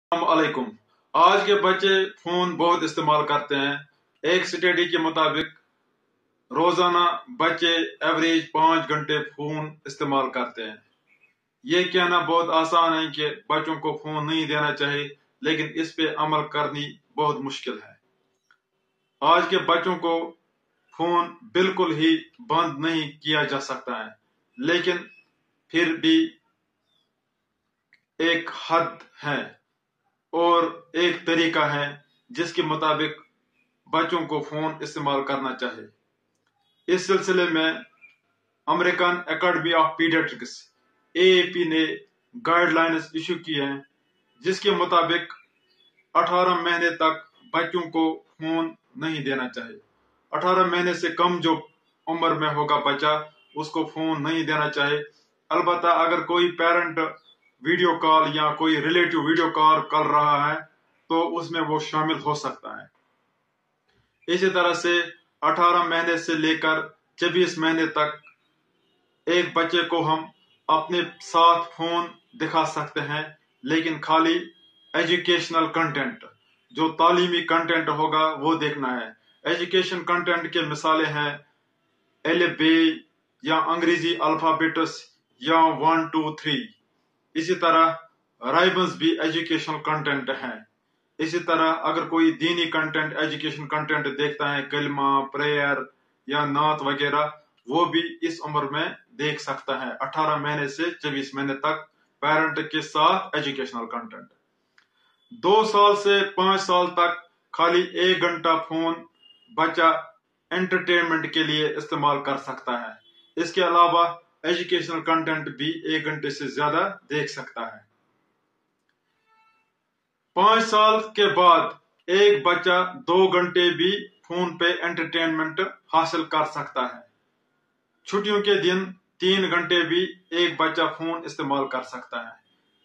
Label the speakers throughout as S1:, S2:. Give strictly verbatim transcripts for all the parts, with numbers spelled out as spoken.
S1: अलैकुम। आज के बच्चे फोन बहुत इस्तेमाल करते हैं। एक स्टडी के मुताबिक रोजाना बच्चे एवरेज पाँच घंटे फोन इस्तेमाल करते हैं। ये कहना बहुत आसान है कि बच्चों को फोन नहीं देना चाहिए, लेकिन इस पे अमल करनी बहुत मुश्किल है। आज के बच्चों को फोन बिल्कुल ही बंद नहीं किया जा सकता है, लेकिन फिर भी एक हद है और एक तरीका है जिसके मुताबिक बच्चों को फोन इस्तेमाल करना चाहिए। इस सिलसिले में American Academy of Pediatrics A A P ने गाइडलाइंस इशू की हैं, जिसके मुताबिक अठारह महीने तक बच्चों को फोन नहीं देना चाहिए। अठारह महीने से कम जो उम्र में होगा बच्चा, उसको फोन नहीं देना चाहिए। अलबत्ता अगर कोई पेरेंट वीडियो कॉल या कोई रिलेटिव वीडियो कॉल कर रहा है तो उसमें वो शामिल हो सकता है। इसी तरह से अठारह महीने से लेकर चौबीस महीने तक एक बच्चे को हम अपने साथ फोन दिखा सकते हैं, लेकिन खाली एजुकेशनल कंटेंट, जो तालीमी कंटेंट होगा वो देखना है। एजुकेशन कंटेंट के मिसालें हैं एलिबे या अंग्रेजी अल्फाबेट्स या वन टू थ्री। इसी तरह राइम्स भी एजुकेशनल कंटेंट है। इसी तरह अगर कोई दीनी कंटेंट, एजुकेशन कंटेंट देखता है, कलमा, प्रेयर या नात वगैरह, वो भी इस उम्र में देख सकता है। अठारह महीने से चौबीस महीने तक पेरेंट के साथ एजुकेशनल कंटेंट। दो साल से पांच साल तक खाली एक घंटा फोन बच्चा एंटरटेनमेंट के लिए इस्तेमाल कर सकता है। इसके अलावा एजुकेशनल कंटेंट भी एक घंटे से ज्यादा देख सकता है। पांच साल के बाद एक बच्चा दो घंटे भी फोन पे एंटरटेनमेंट हासिल कर सकता है। छुट्टियों के दिन तीन घंटे भी एक बच्चा फोन इस्तेमाल कर सकता है।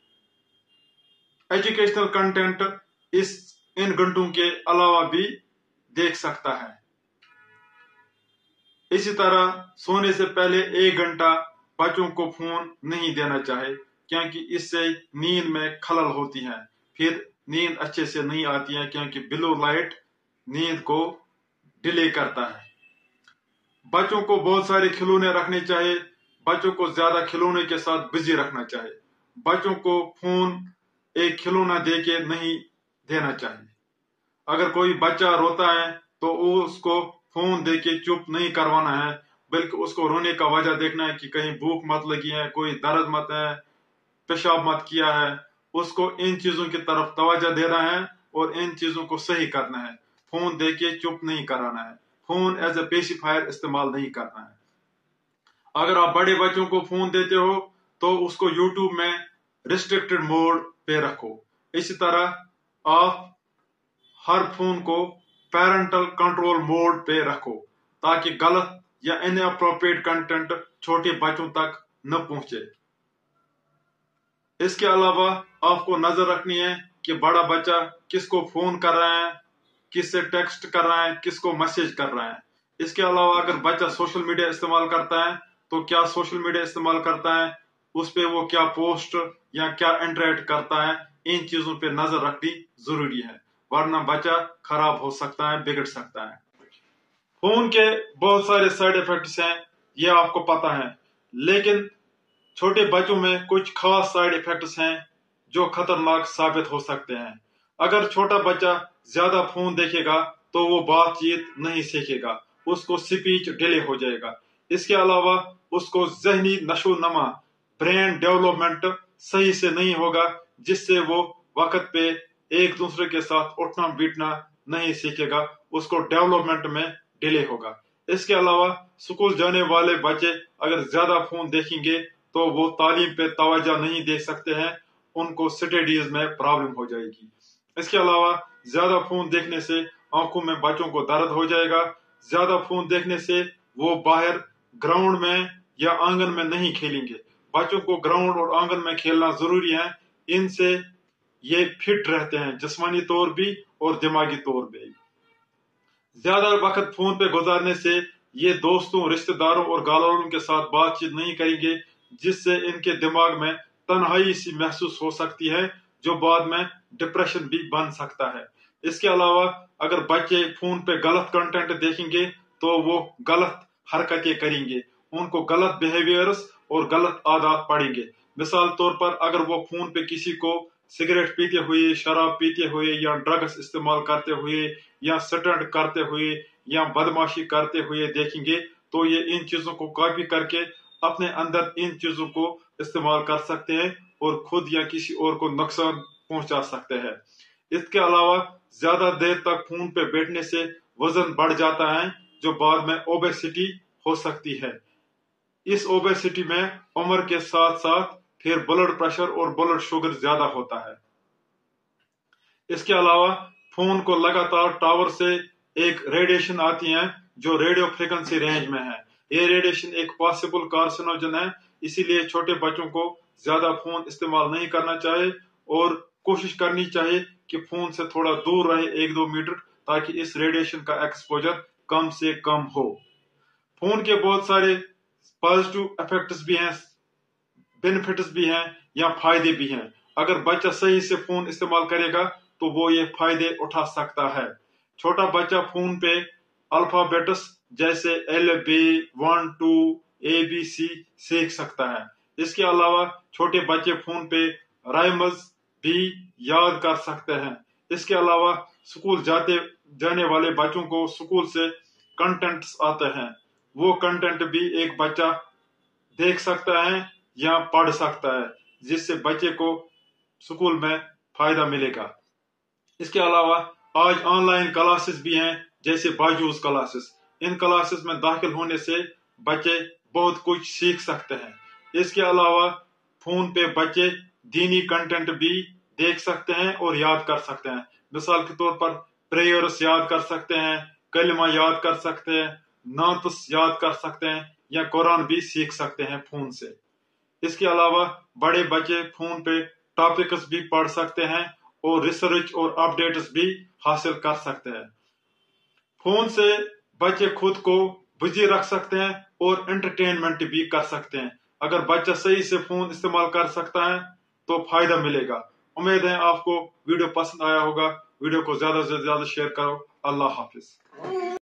S1: एजुकेशनल कंटेंट इस इन घंटों के अलावा भी देख सकता है। इसी तरह सोने से पहले एक घंटा बच्चों को फोन नहीं देना चाहिए, क्योंकि इससे नींद में खलल होती है। फिर नींद अच्छे से नहीं आती है, क्योंकि ब्लू लाइट नींद को डिले करता है। बच्चों को बहुत सारे खिलौने रखने चाहिए। बच्चों को ज्यादा खिलौने के साथ बिजी रखना चाहिए। बच्चों को फोन एक खिलौना दे के नहीं देना चाहिए। अगर कोई बच्चा रोता है तो उसको फोन दे के चुप नहीं करवाना है, बल्कि उसको रोने का वजह देखना है कि कहीं भूख मत लगी है, कोई दर्द मत है, पेशाब मत किया है। उसको इन चीजों की तरफ तवज्जो देना है और इन चीजों को सही करना है। फोन दे के चुप नहीं कराना है। फोन एज ए पेसिफायर इस्तेमाल नहीं करना है। अगर आप बड़े बच्चों को फोन देते हो तो उसको यूट्यूब में रिस्ट्रिक्टेड मोड पे रखो। इसी तरह आप हर फोन को पेरेंटल कंट्रोल मोड पे रखो, ताकि गलत या इनअप्रोप्रिएट कंटेंट छोटे बच्चों तक न पहुंचे। इसके अलावा आपको नजर रखनी है कि बड़ा बच्चा किसको फोन कर रहा है, किससे टेक्स्ट कर रहा है, किसको मैसेज कर रहा है। इसके अलावा अगर बच्चा सोशल मीडिया इस्तेमाल करता है तो क्या सोशल मीडिया इस्तेमाल करता है, उस पे वो क्या पोस्ट या क्या इंटरेक्ट करता है, इन चीजों पे नजर रखनी जरूरी है, वरना बच्चा खराब हो सकता है, बिगड़ सकता है। फोन के बहुत सारे साइड इफेक्ट्स हैं, ये आपको पता है, लेकिन छोटे बच्चों में कुछ खास साइड इफेक्ट्स हैं जो खतरनाक साबित हो सकते हैं। अगर छोटा बच्चा ज्यादा फोन देखेगा तो वो बातचीत नहीं सीखेगा, उसको स्पीच डिले हो जाएगा। इसके अलावा उसको जहनी नशोनमा, ब्रेन डेवलपमेंट सही से नहीं होगा, जिससे वो वक्त पे एक दूसरे के साथ उठना बैठना नहीं सीखेगा, उसको डेवलपमेंट में डिले होगा। इसके अलावा स्कूल जाने वाले बच्चे अगर ज्यादा फोन देखेंगे तो वो तालीम पे तवज्जो नहीं दे सकते हैं, उनको स्टडीज में प्रॉब्लम हो जाएगी। इसके अलावा ज्यादा फोन देखने से आंखों में बच्चों को दर्द हो जाएगा। ज्यादा फोन देखने से वो बाहर ग्राउंड में या आंगन में नहीं खेलेंगे। बच्चों को ग्राउंड और आंगन में खेलना जरूरी है, इनसे ये फिट रहते हैं जिस्मानी तौर भी और दिमागी तौर भी। ज्यादा वक्त फोन पे गुजारने से ये दोस्तों, रिश्तेदारों और गालों के साथ बातचीत नहीं करेंगे, जिससे इनके दिमाग में तन्हाई सी महसूस हो सकती है, جو بعد میں ڈپریشن بھی بن سکتا ہے۔ اس کے علاوہ اگر بچے فون پہ غلط کنٹینٹ دیکھیں گے تو وہ غلط حرکتیں کریں گے، ان کو غلط بیہیویئرز اور غلط عادات پڑیں گے۔ مثال طور پر اگر وہ فون پہ کسی کو سگریٹ پیتے ہوئے، شراب پیتے ہوئے یا ڈرگس استعمال کرتے ہوئے یا سٹنٹ کرتے ہوئے یا بدماشی کرتے ہوئے دیکھیں گے تو یہ ان چیزوں کو کاپی کر کے اپنے اندر ان چیزوں کو استعمال کر سکتے ہیں اور خود یا کسی اور کو نقصان پہنچا سکتے ہیں۔ اس کے علاوہ زیادہ دیر تک فون پہ بیٹھنے سے وزن بڑھ جاتا ہے جو بعد میں اوبیسٹی ہو سکتی ہے۔ اس اوبیسٹی میں عمر کے ساتھ ساتھ پھر بلڈ پریشر اور بلڈ شوگر زیادہ ہوتا ہے۔ اس کے علاوہ فون کو لگاتار ٹاور سے ایک ریڈیشن آتی ہے جو ریڈیو فریکوینسی رینج میں ہے۔ یہ ریڈیشن ایک پاسبل کارسینوجن ہے، اسی لیے چھوٹے بچوں کو زیادہ فون استعمال نہیں کرنا چاہیے اور کوشش کرنی چاہیے کہ فون سے تھوڑا دور رہے ایک دو میٹر، تاکہ اس ریڈیشن کا ایکسپوجر کم سے کم ہو۔ فون کے بہت سارے پازیٹیو افیکٹس بھی ہیں، بینیفٹس بھی ہیں یا فائدے بھی ہیں۔ اگر بچہ صحیح سے فون استعمال کرے گا تو وہ یہ فائدے اٹھا سکتا ہے۔ چھوٹا بچہ فون پہ الفابیٹس جیسے L B one two A B C سیکھ سکتا ہے۔ اس کے علاوہ چھوٹے بچے فون پہ رائمز بھی یاد کر سکتے ہیں۔ اس کے علاوہ اسکول جاتے جانے والے بچوں کو اسکول سے کنٹینٹس آتے ہیں، وہ کنٹینٹ بھی ایک بچہ دیکھ سکتا ہے یا پڑھ سکتا ہے، جس سے بچے کو اسکول میں فائدہ ملے گا۔ اس کے علاوہ آج آن لائن کلاسز بھی ہیں جیسے باجوز کلاسز۔ ان کلاسز میں داخل ہونے سے بچے بہت کچھ سیکھ سکتے ہیں۔ اس کے علاوہ فون پہ بچے دینی کنٹینٹ بھی دیکھ سکتے ہیں اور یاد کر سکتے ہیں۔ مثال کے طور پر پریئرس یاد کر سکتے ہیں، کلمہ یاد کر سکتے ہیں، نعتس یاد کر سکتے ہیں یا قرآن بھی سیکھ سکتے ہیں فون سے۔ اس کے علاوہ بڑے بچے فون پہ ٹاپکس بھی پڑھ سکتے ہیں اور ریسرچ اور اپڈیٹس بھی حاصل کر سکتے ہیں۔ فون سے بچے خود کو بزی رکھ سکتے ہیں اور انٹرٹینمنٹ بھی کر سکتے ہیں۔ اگر بچہ صحیح سے فون استعمال کر سکتا ہے تو فائدہ ملے گا۔ امید ہے آپ کو ویڈیو پسند آیا ہوگا۔ ویڈیو کو زیادہ سے زیادہ شیئر کرو۔ اللہ حافظ۔